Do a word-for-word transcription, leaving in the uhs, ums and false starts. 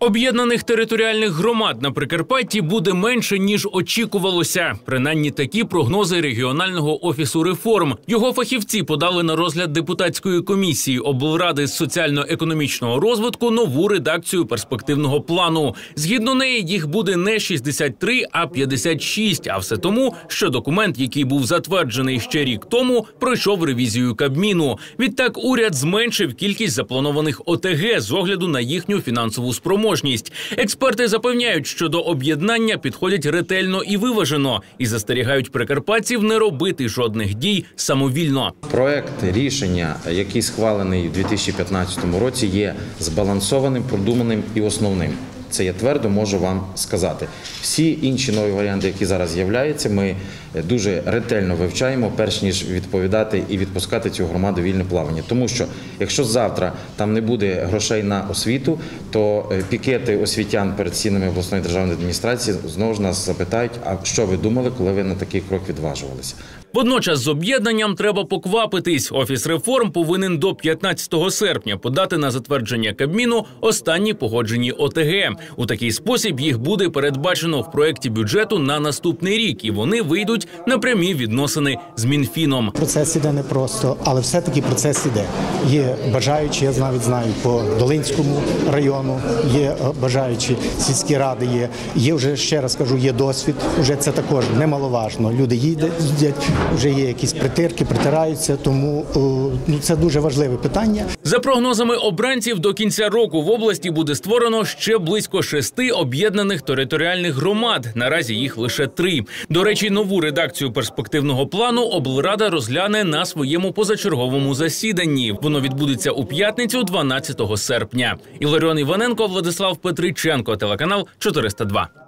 Об'єднаних територіальних громад на Прикарпатті буде менше, ніж очікувалося. Принаймні такі прогнози регіонального офісу реформ. Його фахівці подали на розгляд депутатської комісії облради з соціально-економічного розвитку нову редакцію перспективного плану. Згідно неї, їх буде не шістдесят три, а п'ятдесят шість. А все тому, що документ, який був затверджений ще рік тому, пройшов ревізію Кабміну. Відтак уряд зменшив кількість запланованих О Те Ге з огляду на їхню фінансову спроможність. Експерти запевняють, що до об'єднання підходять ретельно і виважено, і застерігають прикарпатців не робити жодних дій самовільно. Проект рішення, який схвалений у дві тисячі п'ятнадцятому році, є збалансованим, продуманим і основним. Це я твердо можу вам сказати. Всі інші нові варіанти, які зараз з'являються, ми дуже ретельно вивчаємо, перш ніж відповідати і відпускати цю громаду вільне плавання. Тому що, якщо завтра там не буде грошей на освіту, то пікети освітян перед стінами обласної державної адміністрації знову ж нас запитають, а що ви думали, коли ви на такий крок відважувалися? Водночас з об'єднанням треба поквапитись. Офіс реформ повинен до п'ятнадцятого серпня подати на затвердження Кабміну останні погоджені О Те Ге. У такий спосіб їх буде передбачено в проєкті бюджету на наступний рік, і вони вийдуть на прямі відносини з Мінфіном. Процес іде непросто, але все-таки процес іде. Є бажаючі, я навіть знаю, по Долинському району, є бажаючі, сільські ради є. Є вже, ще раз кажу, є досвід, вже це також немаловажно. Люди їдять, вже є якісь притирки, притираються, тому ну, це дуже важливе питання. За прогнозами обранців, до кінця року в області буде створено ще близько шести об'єднаних територіальних громад. Наразі їх лише три. До речі, нову редакцію перспективного плану облрада розгляне на своєму позачерговому засіданні. Воно відбудеться у п'ятницю, дванадцятого серпня. Іларіон Іваненко, Владислав Петриченко, телеканал чотириста два.